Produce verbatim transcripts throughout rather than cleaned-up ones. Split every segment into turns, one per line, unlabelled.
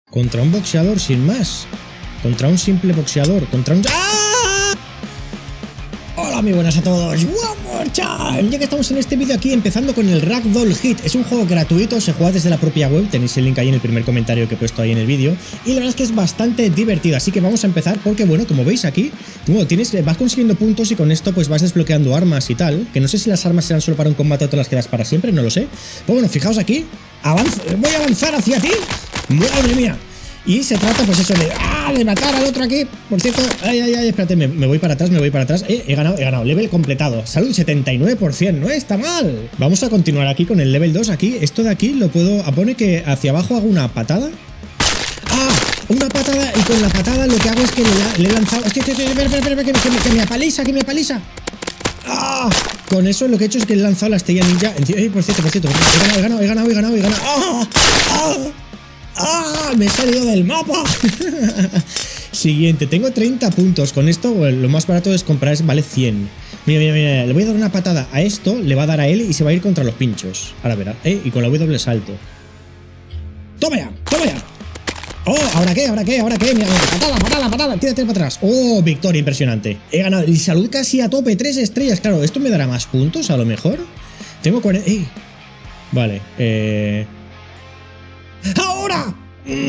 Contra un boxeador sin más. Contra un simple boxeador. Contra un... ¡Ah! Hola, muy buenas a todos. One more time. Ya que estamos en este vídeo aquí empezando con el Ragdoll Hit. Es un juego gratuito, se juega desde la propia web. Tenéis el link ahí en el primer comentario que he puesto ahí en el vídeo. Y la verdad es que es bastante divertido. Así que vamos a empezar porque, bueno, como veis aquí, bueno, tienes, vas consiguiendo puntos y con esto pues vas desbloqueando armas y tal. Que no sé si las armas serán solo para un combate o te las quedas para siempre, no lo sé. Pues bueno, fijaos aquí. Avanza, voy a avanzar hacia ti. ¡Madre mía! Y se trata pues eso de, ¡ah! De matar al otro aquí. Por cierto, ay, ay, ay, espérate, me, me voy para atrás, me voy para atrás. Eh, he ganado, he ganado, level completado. Salud setenta y nueve por ciento, no está mal. Vamos a continuar aquí con el level dos aquí. Esto de aquí lo puedo, pone que hacia abajo hago una patada. ¡Ah! Una patada y con la patada lo que hago es que le, le he lanzado... Es que, que, que, espera, espera, espera, que, que, que me apaliza, que me apaliza. ¡Ah! Con eso lo que he hecho es que he lanzado la estrella ninja. Eh, por cierto, por cierto, he ganado, he ganado, he ganado, he ganado, he ganado. ¡Ah! ¡Ah! ¡Ah! Me he salido del mapa. Siguiente, tengo treinta puntos. Con esto, bueno, lo más barato es comprar, es, vale cien. Mira, mira, mira, le voy a dar una patada a esto, le va a dar a él y se va a ir contra los pinchos. Ahora verá, eh, y con la W salto. ¡Toma ya! ¡Toma ya! ¡Oh! ¿Ahora qué? ¿Ahora qué? ¿Ahora qué? Mira, patada, patada, patada, tírate para atrás. ¡Oh! Victoria impresionante. He ganado. Y salud casi a tope, tres estrellas. Claro, ¿esto me dará más puntos a lo mejor? Tengo cuarenta... ¡Ey! Vale, eh... ¡ahora!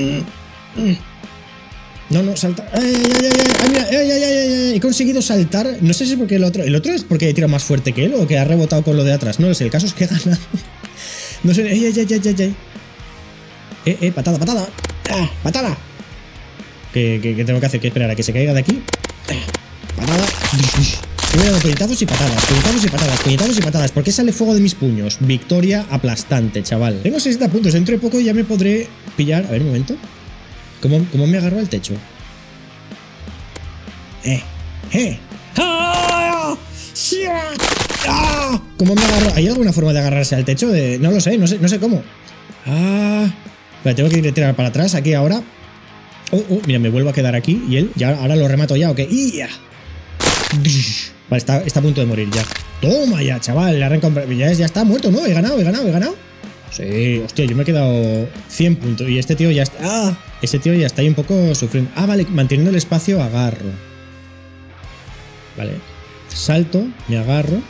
No, no, salta. ¡Ay, ay, ay, ay! ¡Ay, mira! ¡Ay, ay, ay, ay! He conseguido saltar. No sé si es porque el otro... ¿El otro es porque he tirado más fuerte que él o que ha rebotado con lo de atrás? No lo sé, el caso es que he ganado. No sé... ¡Ay, ay, ay, ay, ay, ay! ¡Eh, eh! ¡Patada, patada! ¡Ah! ¡Patada! ¿Qué, qué, qué tengo que hacer? ¿Qué esperar a que se caiga de aquí? ¡Patada! Voy a dar puñetazos y patadas, puñetazos y patadas, puñetazos y patadas. ¿Por qué sale fuego de mis puños? Victoria aplastante, chaval. Tengo sesenta puntos, dentro de poco ya me podré pillar... A ver, un momento. ¿Cómo, cómo me agarro al techo? Eh, eh. ¡Ah! ¡Ah! ¿Cómo me agarro? ¿Hay alguna forma de agarrarse al techo? De... No lo sé, no sé, no sé cómo. Ah... Vale, tengo que ir a tirar para atrás aquí ahora. Oh, oh, mira, me vuelvo a quedar aquí y él... Ya, ahora lo remato ya, ¿ok? ¡Ya! Vale, está, está a punto de morir ya. Toma ya, chaval, le arranca un... ya, ya está muerto, ¿no? He ganado, he ganado, he ganado. Sí, hostia, yo me he quedado cien puntos. Y este tío ya está... ¡Ah! Ese tío ya está ahí un poco sufriendo. Ah, vale, manteniendo el espacio agarro. Vale. Salto, me agarro.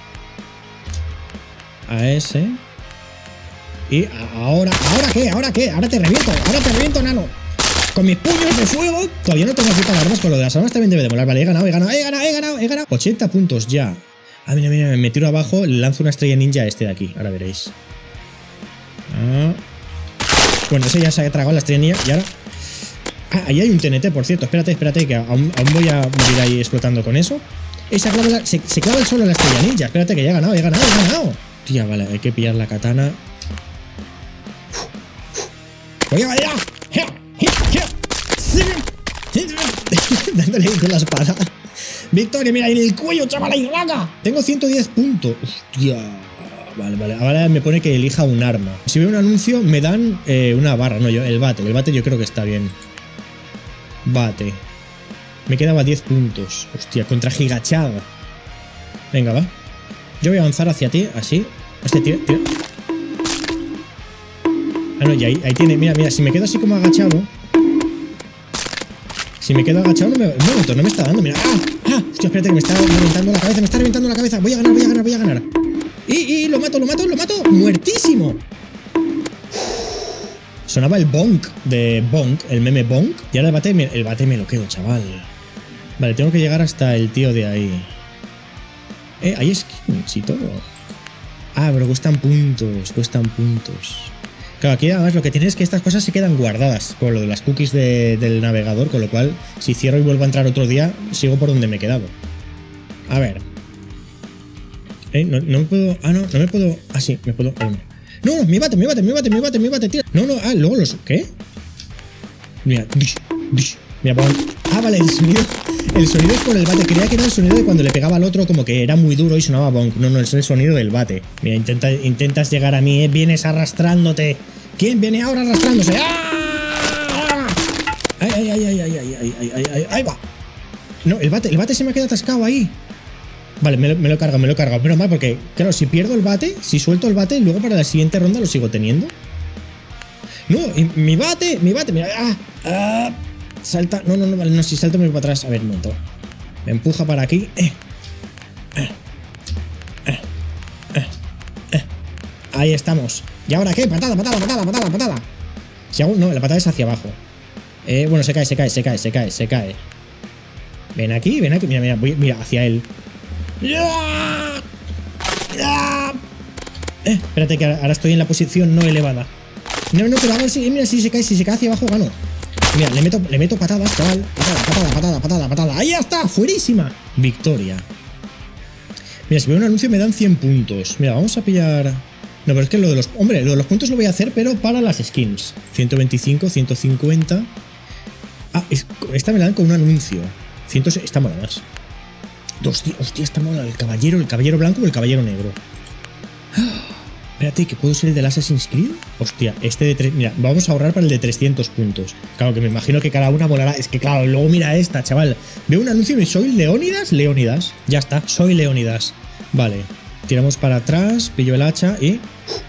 A ese. Y ahora... ¿Ahora qué? ¿Ahora qué? Ahora te reviento, ahora te reviento, nano. Con mis puños de fuego. Todavía no tengo aquí para armas, con lo de las armas también debe de molar. Vale, he ganado, he ganado, he ganado, he ganado, he ganado. ochenta puntos ya. Ah, mira, mira, me tiro abajo, le lanzo una estrella ninja a este de aquí. Ahora veréis. Ah. Bueno, ese ya se ha tragado la estrella ninja y ahora... Ah, ahí hay un T N T, por cierto. Espérate, espérate, que aún, aún voy a morir ahí explotando con eso. Esa clava la... se, se clava el solo en la estrella ninja. Espérate, que ya he ganado, he ganado, he ganado. Tía, vale, hay que pillar la katana. ¡Voy a vaya! Dándole con la espada. Victoria, mira, en el cuello, chaval, ahí raga. Tengo ciento diez puntos. Hostia. Vale, vale. Ahora me pone que elija un arma. Si veo un anuncio, me dan eh, una barra. No, yo, el bate. El bate yo creo que está bien. Bate. Me quedaba diez puntos. Hostia, contra Gigachad. Venga, va. Yo voy a avanzar hacia ti, así. Este tío, tío. Ah, no, y ahí, ahí tiene. Mira, mira, si me quedo así como agachado. Si me quedo agachado, no me, un momento, no me está dando, mira. ¡Ah! ¡Ah! Hostia, espérate que me está reventando la cabeza, me está reventando la cabeza. Voy a ganar, voy a ganar, voy a ganar. Y, y lo mato, lo mato, lo mato. ¡Muertísimo! Sonaba el bonk de bonk, el meme bonk. Y ahora el bate, el bate me lo quedo, chaval. Vale, tengo que llegar hasta el tío de ahí. Eh, hay skins y todo. Ah, pero cuestan puntos, cuestan puntos. Claro, aquí además lo que tiene es que estas cosas se quedan guardadas con lo de las cookies de, del navegador, con lo cual si cierro y vuelvo a entrar otro día, sigo por donde me he quedado. A ver. Eh, no, no me puedo... Ah, no, no me puedo... Ah, sí, me puedo... Oh, no. no, no, mi bate, mi bate, mi bate, mi bate, mi bate, tira. No, no, ah, luego los... ¿Qué? Mira, dish, dish. Mira, por... Ah, vale, el sonido... El sonido es por el bate. Creía que era el sonido de cuando le pegaba al otro, como que era muy duro y sonaba bonk. No, no, es el sonido del bate. Mira, intenta, intentas llegar a mí, ¿eh? Vienes arrastrándote. ¿Quién viene ahora arrastrándose? ¡Ah! ¡Ay, ay, ay, ay, ay, ay, ay, ay, ay, ay! ¡Ahí va! No, el bate, el bate se me ha quedado atascado ahí. Vale, me lo, me lo he cargado, me lo he cargado. Menos mal, porque, claro, si pierdo el bate, si suelto el bate, luego para la siguiente ronda lo sigo teniendo. No, mi bate, mi bate, mira. Ah, ah, salta. No, no, no, vale, no, si salto me voy para atrás. A ver, un momento. Me empuja para aquí. Eh, eh, eh, eh, eh. Ahí estamos. ¿Y ahora qué? Patada, patada, patada, patada, patada. Si hago, no, la patada es hacia abajo. Eh, bueno, se cae, se cae, se cae, se cae, se cae. Ven aquí, ven aquí. Mira, mira, voy, mira, hacia él. ¡Ya! ¡Ya! Eh, espérate que ahora estoy en la posición no elevada. No, no, pero a ver si, mira, si se cae, si se cae hacia abajo, gano. Mira, le meto, le meto patadas, chaval. Patada, patada, patada, patada, patada. ¡Ahí está! ¡Fuerísima! Victoria. Mira, si veo un anuncio me dan cien puntos. Mira, vamos a pillar... No, pero es que lo de los... Hombre, lo de los puntos lo voy a hacer, pero para las skins. ciento veinticinco, ciento cincuenta... Ah, es, esta me la dan con un anuncio. cien... Esta mola más. Hostia, hostia, esta mola. El caballero, el caballero blanco o el caballero negro. ¡Ah! Espérate, ¿que puedo ser el del Assassin's Creed? Hostia, este de tres... Mira, vamos a ahorrar para el de trescientos puntos. Claro, que me imagino que cada una volará. Es que claro, luego mira esta, chaval. Veo un anuncio y soy Leónidas, Leónidas. Ya está, soy Leónidas. Vale, tiramos para atrás, pillo el hacha y...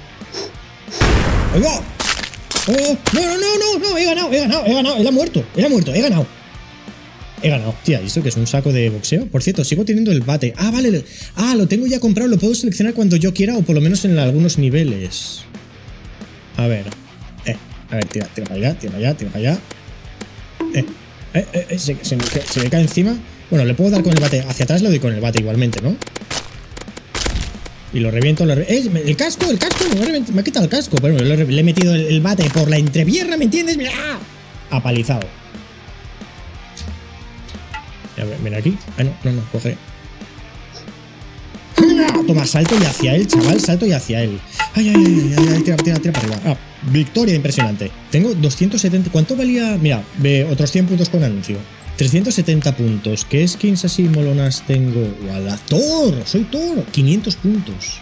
¡Ahí va! ¡Oh! ¡No, no, no, no! no! He ganado, he ganado, he ganado. Él ha muerto, él ha muerto, he ganado. He ganado. Tía, ¿y esto qué es? ¿Un saco de boxeo? Por cierto, sigo teniendo el bate. Ah, vale. Ah, lo tengo ya comprado. Lo puedo seleccionar cuando yo quiera o por lo menos en algunos niveles. A ver. Eh, a ver, tira, tira para allá, tira para allá, tira para allá. Eh, eh, eh, eh se, se, se me cae encima. Bueno, le puedo dar con el bate. Hacia atrás le doy con el bate igualmente, ¿no? Y lo reviento, lo reviento. ¡Eh! El casco, el casco. Me ha, me ha quitado el casco. Pero bueno, le he metido el, el bate por la entrepierna, ¿me entiendes? ¡Mira! Apalizado. A ver, ven aquí. Ah, no, no, no, coge. Toma, salto y hacia él, chaval, salto y hacia él. Ay, ay, ay, ay, ay, tira, tira, tira para arriba. Ah, victoria impresionante. Tengo doscientos setenta. ¿Cuánto valía? Mira, ve otros cien puntos con anuncio. trescientos setenta puntos. ¿Qué skins así molonas tengo? ¡Wala! ¡Thor! ¡Soy Thor! quinientos puntos.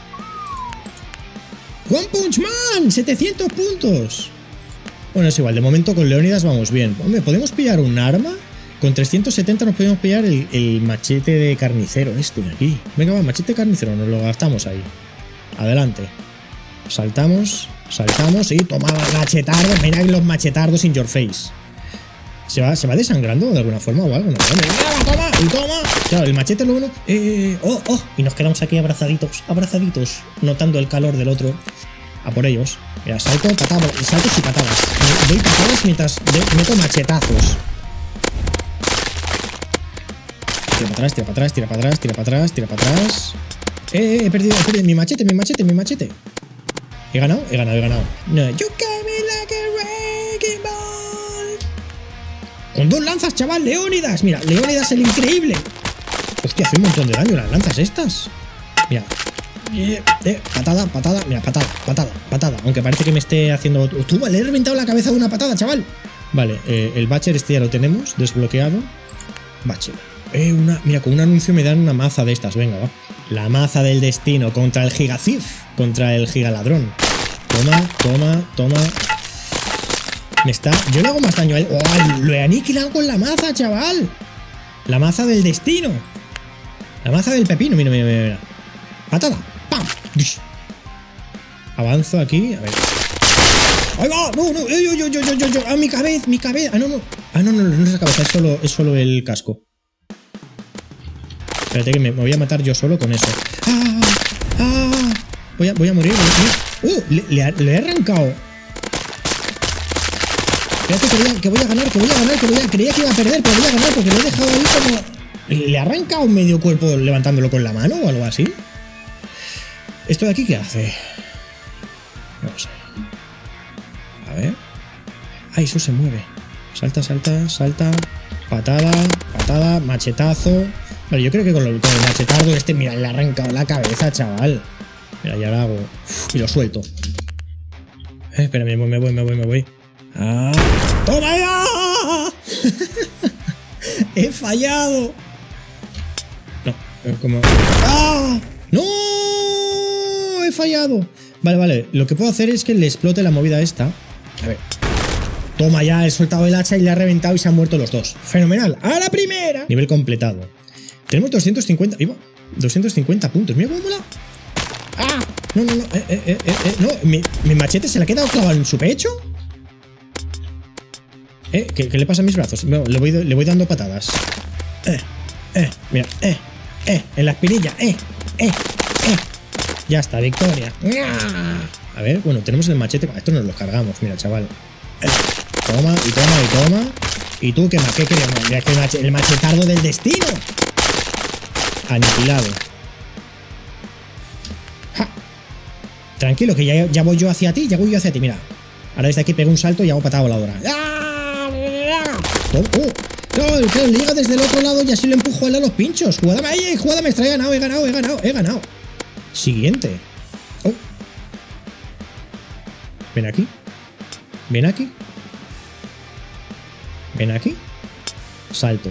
¡One Punch Man! ¡setecientos puntos! Bueno, es igual. De momento con Leónidas vamos bien. Hombre, ¿podemos pillar un arma? Con trescientos setenta nos podemos pillar el, el machete de carnicero este de aquí. Venga, va, machete de carnicero, nos lo gastamos ahí. Adelante. Saltamos, saltamos y toma machetardos. Mira los machetardos in your face. ¿Se va, ¿Se va desangrando de alguna forma o algo? No, no, toma, y toma. Claro, el machete es lo bueno. Eh, oh, oh. Y nos quedamos aquí abrazaditos, abrazaditos, notando el calor del otro. A por ellos. Mira, salto, patada, saltos y patadas. Doy patadas mientras meto machetazos. Tira para atrás, tira para atrás, tira para atrás, tira para atrás, tira para atrás. Eh, eh, he perdido, he perdido. Mi machete, mi machete, mi machete. ¿He ganado? He ganado, he ganado. No. You got me like a wrecking ball. Con dos lanzas, chaval, Leónidas. Mira, Leónidas el increíble. Hostia, hace un montón de daño las lanzas estas. Mira. Eh, eh, patada, patada, mira, patada, patada, patada. Aunque parece que me esté haciendo... Tú, le he reventado la cabeza de una patada, chaval. Vale, eh, el Butcher este ya lo tenemos desbloqueado. Butcher. Eh, una, mira, con un anuncio me dan una maza de estas, venga, va. La maza del destino contra el Gigacif, contra el Gigaladrón. Toma, toma, toma. Me está... Yo le hago más daño a él. ¡Oh! Lo he aniquilado con la maza, chaval. La maza del destino. La maza del pepino, mira, mira, mira, mira. Patada, pam. Avanzo aquí, a ver. ¡Ahí va! ¡No, no! ¡Yo, yo, yo, yo, yo, yo! ¡Ah, mi cabeza, mi cabeza! ¡Ah, no, no! Ah, no, no, no, no es la cabeza, es solo, es solo el casco. Espérate que me, me voy a matar yo solo con eso. ¡Ah! ¡Ah! Voy a, voy a morir. Voy a... ¡Uh! Le, le, le he arrancado. Espérate que voy, a, que voy a ganar, que voy a ganar, que voy a... Creía que iba a perder, pero voy a ganar porque lo he dejado ahí como... ¿Le he arrancado medio cuerpo levantándolo con la mano o algo así? ¿Esto de aquí qué hace? No sé. A ver. Ah, eso se mueve. Salta, salta, salta. Patada, patada, machetazo. Vale, yo creo que con, lo, con el machetardo este, mira, le ha arrancado la cabeza, chaval. Mira, ya lo hago. Y lo suelto. Eh, espera, me voy, me voy, me voy, me voy. ¡Ah! ¡Toma ya! ¡He fallado! No, como... ¡Ah! ¡No! ¡He fallado! Vale, vale. Lo que puedo hacer es que le explote la movida esta. A ver. Toma ya, he soltado el hacha y le ha reventado y se han muerto los dos. ¡Fenomenal! ¡A la primera! Nivel completado. Tenemos doscientos cincuenta... ¡Iba! doscientos cincuenta puntos. ¡Mira cómo mola! ¡Ah! No, no, no. Eh, eh, eh, eh, no. ¿Mi, ¿Mi machete se le ha quedado clavado en su pecho? ¿Eh? ¿Qué, ¿Qué le pasa a mis brazos? No, le, voy, le voy dando patadas. Eh, eh, mira, eh, eh, en la espinilla, eh, eh, eh. Ya está, victoria. A ver, bueno, tenemos el machete. Esto nos lo cargamos, mira, chaval. Eh, toma, y toma, y toma. ¿Y tú qué más? ¿Qué queríamos? Mira, que el, mach el machetardo del destino. Aniquilado. ¡Ja! Tranquilo, que ya, ya voy yo hacia ti, ya voy yo hacia ti, mira. Ahora desde aquí pego un salto y hago patada voladora. Oh, oh. No, claro, liga desde el otro lado y así le empujo a los pinchos. Jugada, ¡ay! Jugada maestra, he ganado, he ganado, he ganado, he ganado. Siguiente. Oh. Ven aquí. Ven aquí. Ven aquí. Salto.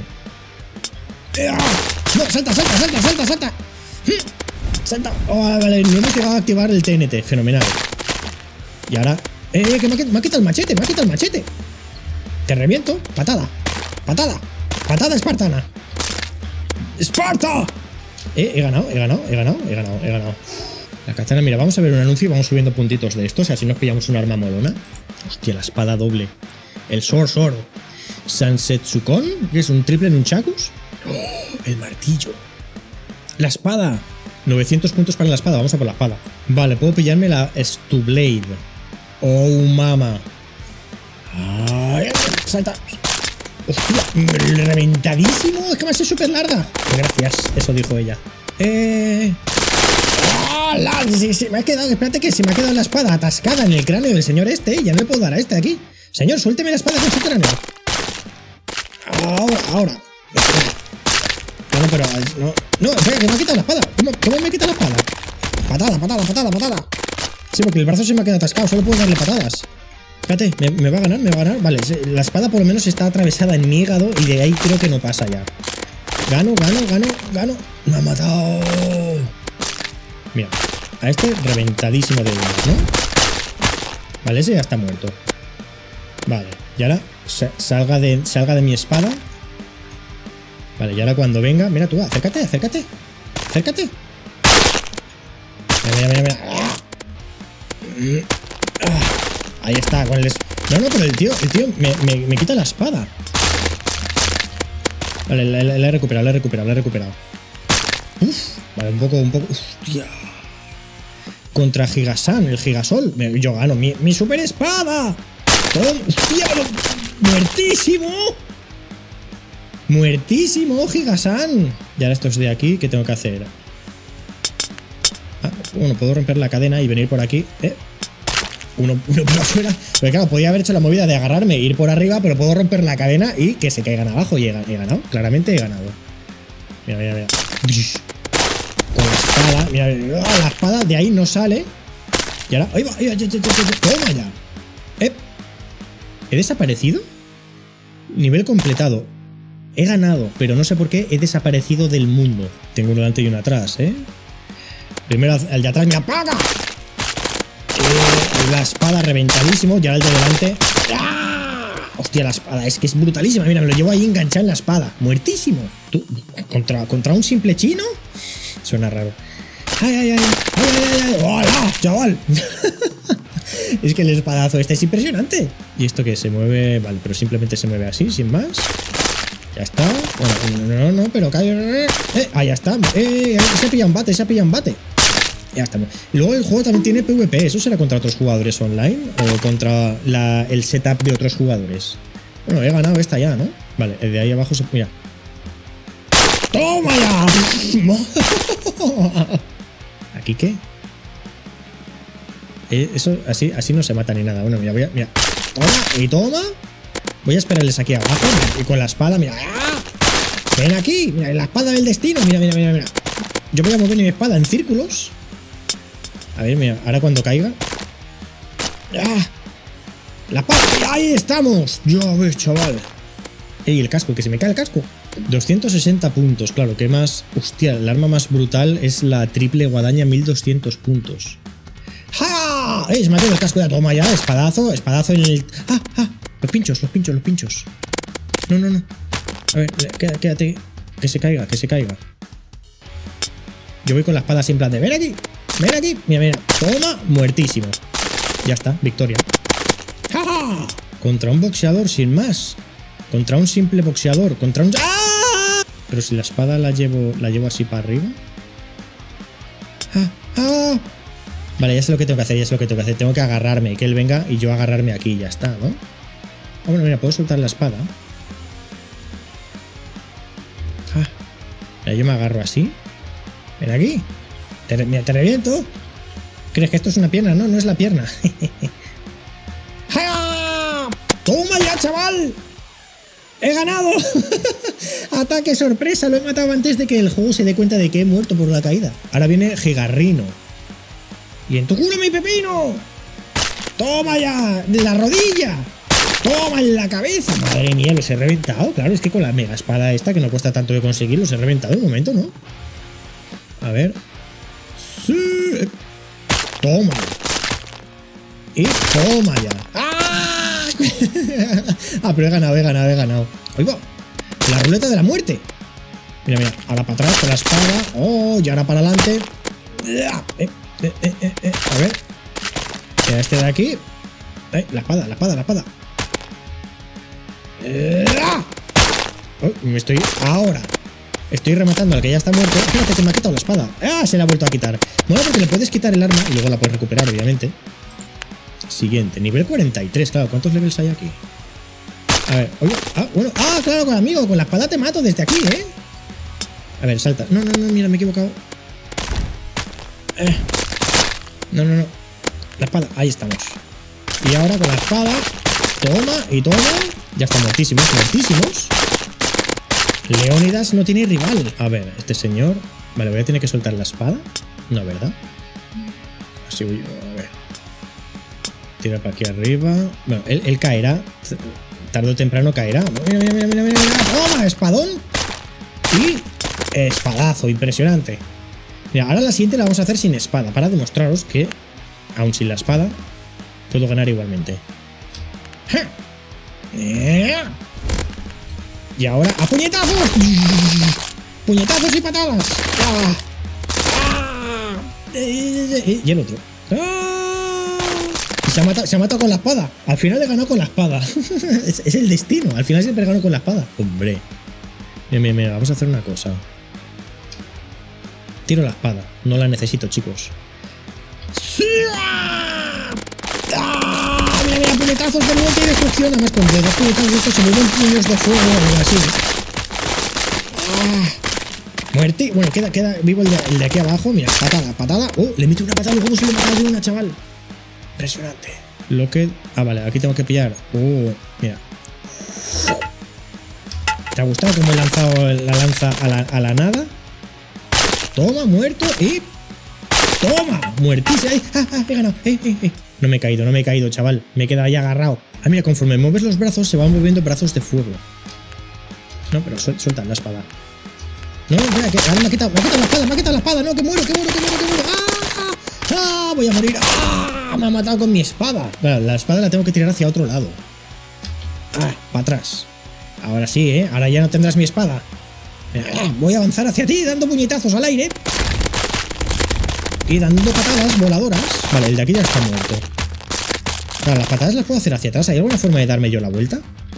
No, salta, salta, salta, salta, salta. Salta. Oh, vale, no hemos llegado a activar el T N T. Fenomenal. Y ahora... Eh, que me ha, me ha quitado el machete, me ha quitado el machete. Te reviento. Patada. Patada. Patada espartana. ¡Esparta! Eh, he ganado, he ganado, he ganado, he ganado, he ganado. La katana, mira, vamos a ver un anuncio y vamos subiendo puntitos de estos, así nos pillamos un arma molona. Hostia, la espada doble. El Sword Sword. Sansetsukon, que es un triple nunchakus. Oh, el martillo. La espada. novecientos puntos para la espada, vamos a por la espada. Vale, puedo pillarme la Stublade. Oh, mama. Ay, salta. Hostia, reventadísimo. Es que va a ser súper larga. Gracias, eso dijo ella. Eh... ¡Oh, la! Sí, sí, me ha quedado, espérate que se me ha quedado la espada atascada en el cráneo del señor este. Ya no le puedo dar a este de aquí. Señor, suélteme la espada con su cráneo. Ahora, ahora. No, no, pero... No, no, espera, que me ha quitado la espada. ¿Cómo, cómo me quita la espada? Patada, patada, patada, patada. Sí, porque el brazo se me ha quedado atascado. Solo puedo darle patadas. Espérate, ¿me, ¿me va a ganar? ¿Me va a ganar? Vale, la espada por lo menos está atravesada en mi hígado y de ahí creo que no pasa ya. Gano, gano, gano, gano. Me ha matado. Mira, a este reventadísimo de uno, ¿no? Vale, ese ya está muerto. Vale, y ahora salga de, salga de mi espada. Vale, y ahora cuando venga... Mira tú, acércate, acércate. Acércate. Mira, mira, mira, mira. Ahí está, con el... No, no, pero el tío, el tío me, me, me quita la espada. Vale, la, la, la he recuperado, la he recuperado, la he recuperado. Uf, vale, un poco, un poco... Hostia. Contra Gigasan, el Gigasol. Yo gano, mi, mi super espada. Hostia, muertísimo. Muertísimo, Gigasan. Y ahora estos de aquí, ¿qué tengo que hacer? Ah, bueno, puedo romper la cadena y venir por aquí. Eh. Uno, uno por afuera. Pero claro, podía haber hecho la movida de agarrarme e ir por arriba, pero puedo romper la cadena y que se caigan abajo. Y he, he ganado, claramente he ganado. Mira, mira, mira. Con la espada, mira, mira, la espada de ahí no sale. Y ahora, ahí va, ahí va, ya, ya, ya, ya, toma ya. Eh. ¿He desaparecido? Nivel completado. He ganado, pero no sé por qué he desaparecido del mundo. Tengo uno delante y uno atrás, ¿eh? Primero el de atrás me apaga. Eh, la espada reventadísimo. Y ahora el de delante. ¡Ah! Hostia, la espada es que es brutalísima. Mira, me lo llevo ahí enganchado en la espada. Muertísimo. ¿Tú? ¿Contra, contra un simple chino? Suena raro. ¡Ay, ay, ay! ¡Ay, ay, ay! ay! ¡Hola, chaval! Es que el espadazo este es impresionante. ¿Y esto qué? Se mueve... Vale, pero simplemente se mueve así, sin más. Ya está. Bueno, no, no, no, pero cae. Eh, ahí está. Eh, se ha pillado un bate, se ha pillado un bate. Ya está. Y luego el juego también tiene PvP. ¿Eso será contra otros jugadores online? ¿O contra la, el setup de otros jugadores? Bueno, he ganado esta ya, ¿no? Vale, el de ahí abajo se... Mira. ¡Toma ya! ¿Aquí qué? Eh, eso, así, así no se mata ni nada. Bueno, mira, voy a... Mira. Toma y toma. Voy a esperarles aquí abajo. Y con la espada, mira. ¡Ah! Ven aquí. Mira, la espada del destino. Mira, mira, mira, mira. Yo voy a mover mi espada en círculos. A ver, mira. Ahora cuando caiga. ¡Ah! La espada. ¡Ahí estamos! Ya ves, chaval. Ey, el casco. Que se me cae el casco. doscientos sesenta puntos. Claro, que más... Hostia, el arma más brutal es la triple guadaña. mil doscientos puntos. ¡Ja! ¡Eh! Se me ha caído el casco. Ya toma ya. Espadazo. Espadazo en el... ¡Ah! ¡Ah! Los pinchos, los pinchos, los pinchos. No, no, no. A ver, quédate, quédate. Que se caiga, que se caiga. Yo voy con la espada sin plan de... ¡Ven aquí! ¡Ven aquí! Mira, mira. Toma, muertísimo. Ya está, victoria. ¡Ja, ja! Contra un boxeador sin más. Contra un simple boxeador. Contra un... ¡Ah! Pero si la espada la llevo, la llevo así para arriba. ¡Ah! ¡Ah! Vale, ya sé lo que tengo que hacer, ya sé lo que tengo que hacer. Tengo que agarrarme, que él venga y yo agarrarme aquí y ya está, ¿no? Ah, bueno, mira, puedo soltar la espada. Ah. Mira, yo me agarro así. Ven aquí. Te, mira, te reviento. ¿Crees que esto es una pierna? No, no es la pierna. ¡Ja! ¡Toma ya, chaval! ¡He ganado! Ataque sorpresa, lo he matado antes de que el juego se dé cuenta de que he muerto por la caída. Ahora viene Gigarrino. ¡Y en tu culo, mi pepino! ¡Toma ya! ¡De la rodilla! ¡Toma en la cabeza! Madre mía, los he reventado. Claro, es que con la mega espada esta, que no cuesta tanto de conseguir, los he reventado en un momento, ¿no? A ver. ¡Sí! ¡Toma! Y toma ya. ¡Ah! Ah, pero he ganado, he ganado, he ganado. ¡Ahí va! La ruleta de la muerte. Mira, mira. Ahora para atrás con la espada. ¡Oh! Y ahora para adelante. Eh, eh, eh, eh, eh. A ver. Mira, este de aquí. Eh, la espada, la espada, la espada. Eh, ¡ah! Oh, me estoy... Ahora. Estoy rematando al que ya está muerto. Fíjate que me ha quitado la espada. ¡Ah! Se la ha vuelto a quitar. Bueno, porque le puedes quitar el arma y luego la puedes recuperar, obviamente. Siguiente. Nivel cuarenta y tres. Claro, ¿cuántos levels hay aquí? A ver. Oye. Ah, bueno. Ah, claro, con amigo. Con la espada te mato desde aquí, ¿eh? A ver, salta. No, no, no. Mira, me he equivocado. Eh. No, no, no. La espada. Ahí estamos. Y ahora con la espada. Toma y toma. Ya están muertísimos, muertísimos. Leónidas no tiene rival. A ver, este señor... Vale, voy a tener que soltar la espada. No, ¿verdad? Así voy yo, a ver. Tira para aquí arriba. Bueno, él, él caerá. Tarde o temprano caerá. Mira, mira, mira, mira, mira. ¡Toma! Espadón. Y... espadazo, impresionante. Mira, ahora la siguiente la vamos a hacer sin espada. Para demostraros que, aun sin la espada, puedo ganar igualmente. Y ahora, ¡a puñetazos! ¡Puñetazos y patadas! ¡Ah! ¡Ah! Y el otro. ¡Ah! Y se ha matado, se ha matado con la espada. Al final he ganado con la espada. es, es el destino. Al final siempre gano con la espada. Hombre. Mira, mira, mira. Vamos a hacer una cosa. Tiro la espada. No la necesito, chicos. ¡Sí! ¡Ah! Mira, mira, puñetazos de muerte y destrucción. Además, con dos puñetazos de estos se vuelven puños de fuego o algo así. ¡Ah! Muerte. Bueno, queda, queda vivo el de, el de aquí abajo. Mira, patada, patada. ¡Oh! Le meto una patada como si le matara de una, chaval. Impresionante. Lo que... Ah, vale, aquí tengo que pillar. ¡Oh! Mira. ¿Te ha gustado cómo he lanzado la lanza a la, a la nada? Toma, muerto y... ¡Toma! Muertísimo. ¡Ay! ¡Ah, ah! He ganado. ¡Eh, eh, eh! No me he caído, no me he caído, chaval. Me he quedado ahí agarrado. Ah, mira, conforme mueves los brazos se van moviendo brazos de fuego. No, pero suel suelta la espada. No, mira, que ahora me ha quitado, me ha quitado la espada, me ha quitado la espada. No, que muero, que muero, que muero, que muero. ¡Ah! ¡Ah! Voy a morir. ¡Ah! Me ha matado con mi espada. Bueno, la espada la tengo que tirar hacia otro lado. ¡Ah! Para atrás. Ahora sí, ¿eh? Ahora ya no tendrás mi espada. Voy a avanzar hacia ti dando puñetazos al aire. Y dando patadas voladoras. Vale, el de aquí ya está muerto. Claro, las patadas las puedo hacer hacia atrás. ¿Hay alguna forma de darme yo la vuelta?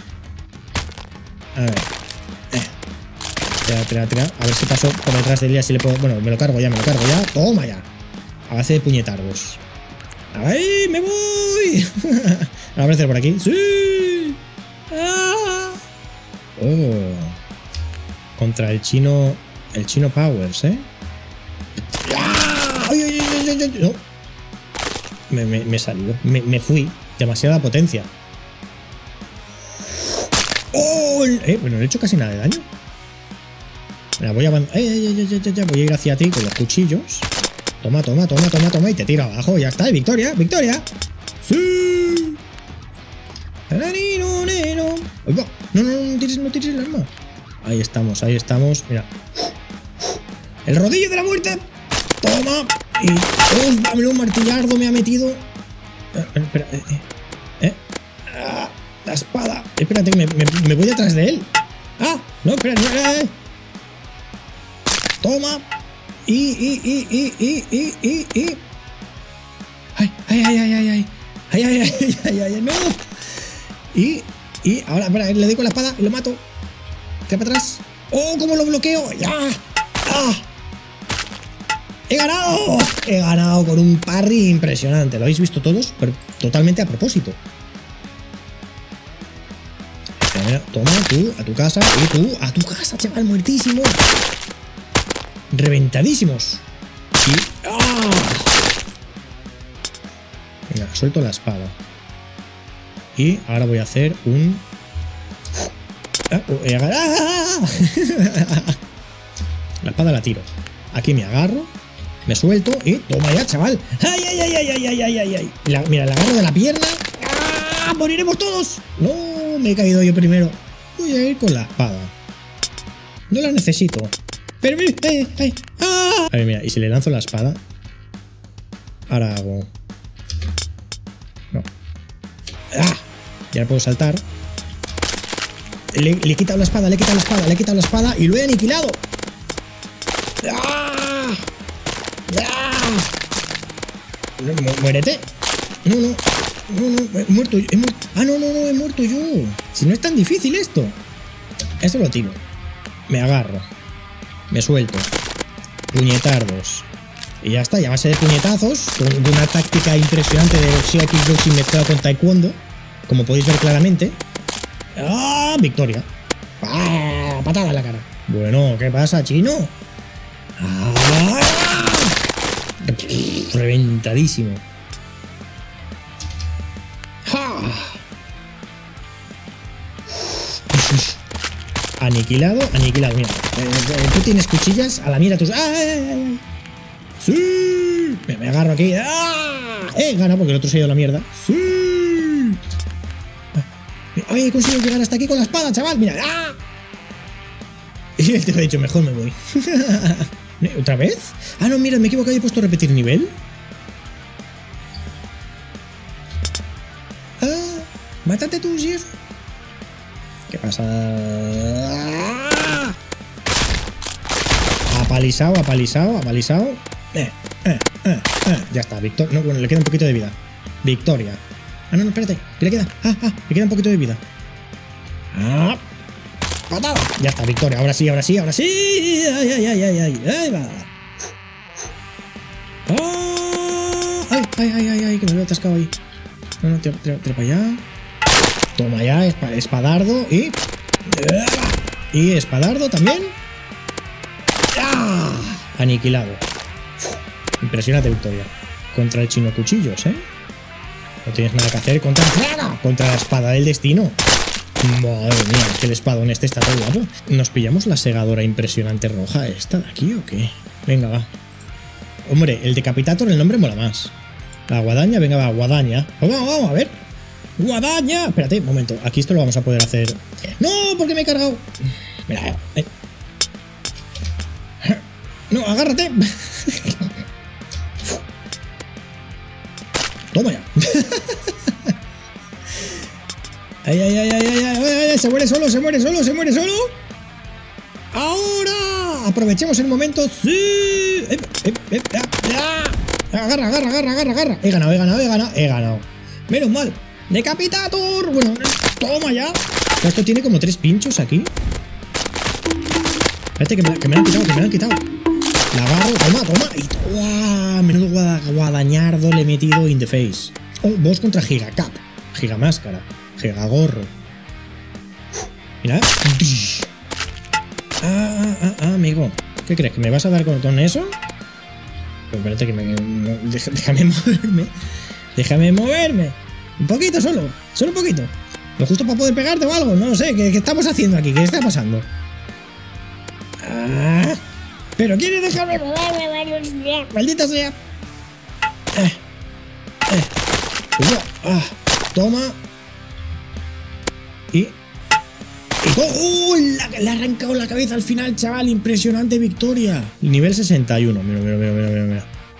A ver. Eh. Tira, tira, tira. A ver si paso por detrás de él y así le puedo... Bueno, me lo cargo ya, me lo cargo ya. Toma ya. A base de puñetardos. ¡Ay, me voy! ¿Va a aparecer por aquí? ¡Sí! ¡Ah! Oh. Contra el chino... El chino Powers, ¿eh? ¡Ay, ay, ay, ay, ay! No. Me, me, me he salido. Me, me fui. Demasiada potencia. ¡Oh! Eh, bueno, no he hecho casi nada de daño. Mira, voy a avanzar. Ay, ay, ay, ay, ay, voy a ir hacia ti con los cuchillos. Toma, toma, toma, toma, toma. Y te tiro abajo. Ya está. ¡Victoria! ¡Victoria! ¡Sí! Ahí va. No, no, no tires, no tires el arma. Ahí estamos, ahí estamos. Mira. ¡El rodillo de la muerte! ¡Toma! Y... ¡Oh, dame un martillardo! Me ha metido... Eh, espera, eh, eh. Ah, la espada. Espérate, que me, me, me voy detrás de él. ¡Ah! No, espera, no, eh. Toma. Y, y, y, y, y, y, y, y. ¡Ay, ay, ay, ay, ay! ¡Ay, ay, ay, ay, ay, ay! ¡No! Y, y ahora, espera, le doy con la espada y lo mato. Tira para atrás. ¡Oh, cómo lo bloqueo! ¡Ya! ¡Ah! ¡He ganado! He ganado con un parry impresionante. Lo habéis visto todos, pero totalmente a propósito. Mira, toma, tú, a tu casa, y tú, a tu casa, chaval, muertísimo. Reventadísimos. Y... ¡ah! Venga, suelto la espada. Y ahora voy a hacer un... ¡Ah! La espada la tiro. Aquí me agarro, me suelto y toma ya, chaval. ¡Ay, ay, ay, ay, ay, ay, ay, ay! La, mira, la agarro de la pierna. ¡Ah! ¡Moriremos todos! ¡No! Me he caído yo primero. Voy a ir con la espada. No la necesito. Pero... ¡ay, ay! ¡Ah! A ver, mira, y si le lanzo la espada... Ahora hago... No. ¡Ah! Y ahora puedo saltar. Le, le he quitado la espada, le he quitado la espada, le he quitado la espada y lo he aniquilado. ¡Ah! ¡Ah! No, muérete. No, no. No, no, he muerto, he muerto. Ah, no, no, no, he muerto yo. Si no es tan difícil esto. Esto lo tiro. Me agarro. Me suelto. Puñetardos. Y ya está, ya base de puñetazos. De una táctica impresionante de boxeo, kickboxing mezclado con taekwondo. Como podéis ver claramente. ¡Ah! Victoria. ¡Ah! Patada en la cara. Bueno, ¿qué pasa, chino? ¡Ah! Reventadísimo. Aniquilado, aniquilado. Mira, eh, tú tienes cuchillas a la mira tus. ¡Ay, ay, ay! ¡Sí! Me, me agarro aquí. ¡Ah! ¡Eh! Gana porque el otro se ha ido a la mierda. ¡Sí! ¡Ay! He conseguido llegar hasta aquí con la espada, chaval. Mira. ¡Ah! Y él te lo ha dicho, mejor me voy. ¿Otra vez? Ah, no, mira, me he equivocado y he puesto repetir nivel. Ah, mátate tú, si es. ¿Qué pasa? Apalizado, apalizado, apalizado. Eh, eh, eh, eh. Ya está, victoria. No, bueno, le queda un poquito de vida. Victoria. Ah, no, no, espérate. ¿Qué le queda? Ah, ah, le queda un poquito de vida. Ah. ¡Patada! Ya está, victoria. Ahora sí, ahora sí, ahora sí. ¡Ay, ay, ay, ay! ¡Ay, ahí va! ¡Oh! ¡Ay, ay, ay, ay! ay que me había atascado ahí. No, no, tira, tira, tira para allá. Toma ya, espadardo y... Y espadardo también. ¡Ah! Aniquilado. Impresionante victoria. Contra el chino cuchillos, ¿eh? No tienes nada que hacer contra... Contra la espada del destino. Madre mía, que el espadón este está todo guapo. ¿Nos pillamos la segadora impresionante roja esta de aquí o qué? Venga, va. Hombre, el decapitator, el nombre mola más. La guadaña, venga, va, guadaña. Vamos, vamos, a ver. ¡Guadaña! Espérate, un momento. Aquí esto lo vamos a poder hacer. ¡No! ¿Por qué me he cargado? Mira, eh. No, agárrate. Toma ya. Ay, ay, ay, ay, ay, ay, ay, ay, se muere solo, se muere solo, se muere solo. Ahora. Aprovechemos el momento. Sí. Eh, eh, eh, ah, ah. Agarra, agarra, agarra, agarra, agarra. He ganado, he ganado, he ganado, he ganado. Menos mal. ¡Decapitator! Bueno, toma ya. Esto tiene como tres pinchos aquí. Espérate, que me, que me lo han quitado, que me lo han quitado. La agarro, toma, toma. Y toma. Menudo guada, guadañardo le he metido in the face. Oh, boss contra Gigacap. Gigamáscara. Gigagorro. Mira. Ah, ah, ah, ah, amigo. ¿Qué crees? ¿Que me vas a dar con, con eso? Pues espérate que me... No, déjame moverme. Déjame moverme. Un poquito solo, solo un poquito. Lo justo para poder pegarte o algo, no lo sé. ¿Qué, qué estamos haciendo aquí? ¿Qué está pasando? Ah, pero quieres dejarme moverme, maldita sea. Eh, eh. Ah, toma. Y... y ¡oh! Le la ha arrancado la cabeza al final, chaval. Impresionante victoria. Nivel sesenta y uno. Mira, mira, mira, mira, mira.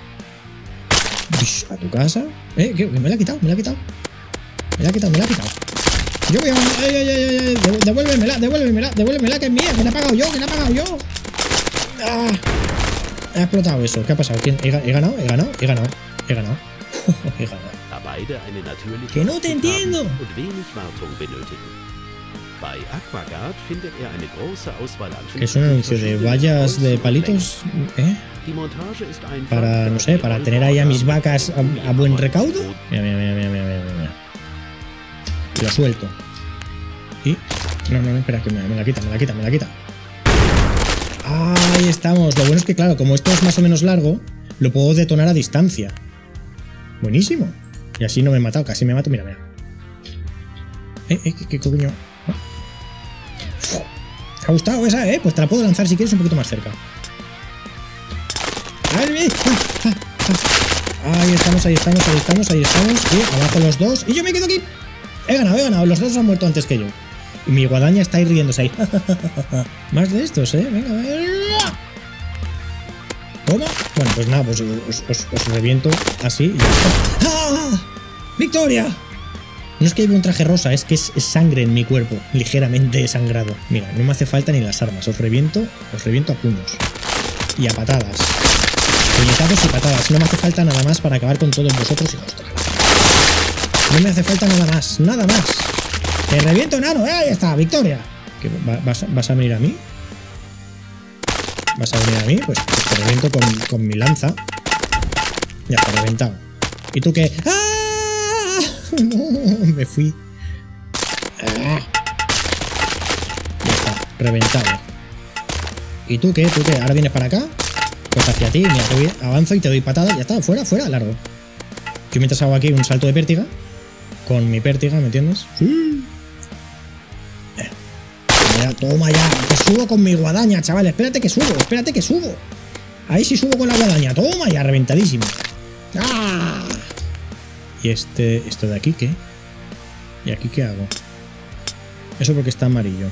A tu casa. Eh, ¿qué? Me la ha quitado, me la ha quitado. Me la ha quitado, me la ha quitado. Yo voy a... Ay, ay, ay, ay. Devuélvemela, devuélvemela, devuélvemela, que es mía, que la he pagado yo, que la he pagado yo. Ah, ha explotado eso. ¿Qué ha pasado? ¿Quién? ¿He, he ganado? ¿He ganado? ¿He ganado? ¿He ganado? He ganado. Que no te entiendo. Que es un anuncio de vallas de palitos, ¿eh? Para, no sé, para tener ahí a mis vacas a, a buen recaudo. Mira, mira, mira, mira, mira, mira. Lo suelto. Y... No, no, espera, que me, me la quita, me la quita, me la quita. Ahí estamos. Lo bueno es que, claro, como esto es más o menos largo, lo puedo detonar a distancia. Buenísimo. Y así no me he matado, casi me mato. Mira, mira. Eh, eh, qué, qué coño. ¿Te ha gustado esa, eh? Pues te la puedo lanzar si quieres un poquito más cerca. Ahí estamos, ahí estamos, ahí estamos, ahí estamos. Y abajo los dos. Y yo me quedo aquí. He ganado, he ganado. Los dos han muerto antes que yo. Y mi guadaña está ahí riéndose ahí. Más de estos, eh. Venga, venga. ¿Cómo? Bueno, pues nada, pues os, os, os reviento así y ya está. ¡Ah! ¡Victoria! No es que lleve un traje rosa, es que es, es sangre en mi cuerpo, ligeramente sangrado. Mira, no me hace falta ni las armas, os reviento, os reviento a puños. Y a patadas. Puñetazos y patadas, no me hace falta nada más para acabar con todos vosotros y ostras. No me hace falta nada más, nada más. ¡Te reviento, enano! ¡Eh! Ahí está, victoria. ¿Qué, va, vas, ¿Vas a venir a mí? ¿Vas a venir a mí? Pues, pues te reviento con, con mi lanza. Ya está reventado. ¿Y tú qué? ¡Ah! No, me fui. Ah. Ya está, reventado. ¿Y tú qué? ¿Tú qué? ¿Ahora vienes para acá? Pues hacia ti, mira, te voy, avanzo y te doy patada. Ya está, fuera, fuera, largo. Yo mientras hago aquí un salto de pértiga. Con mi pértiga, ¿me entiendes? Sí. Eh. Mira, toma ya. Que subo con mi guadaña, chaval. Espérate que subo, espérate que subo. Ahí sí subo con la guadaña. Toma ya, reventadísimo. ¡Ah! ¿Y este, esto de aquí qué? ¿Y aquí qué hago? Eso porque está amarillo.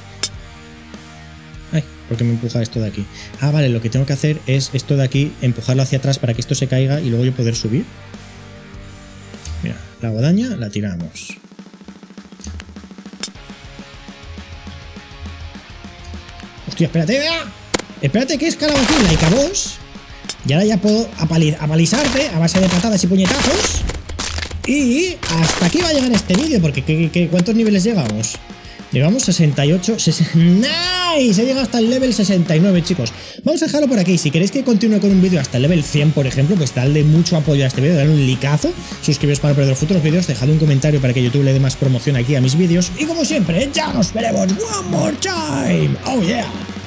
Ay, ¿por qué me empuja esto de aquí? Ah, vale, lo que tengo que hacer es esto de aquí, empujarlo hacia atrás para que esto se caiga y luego yo poder subir. Mira, la guadaña la tiramos. Hostia, espérate, vea. Espérate que es calabacín, like a boss. Y ahora ya puedo apalizarte a base de patadas y puñetazos. Y hasta aquí va a llegar este vídeo, porque ¿qué, qué, ¿cuántos niveles llegamos? Llegamos sesenta y ocho, sesenta, ¡nice! He llegado hasta el level sesenta y nueve, chicos. Vamos a dejarlo por aquí. Si queréis que continúe con un vídeo hasta el level cien, por ejemplo, pues dadle mucho apoyo a este vídeo, dadle un likeazo, suscribiros para no perder futuros vídeos, dejad un comentario para que YouTube le dé más promoción aquí a mis vídeos. Y como siempre, ya nos veremos one more time. ¡Oh, yeah!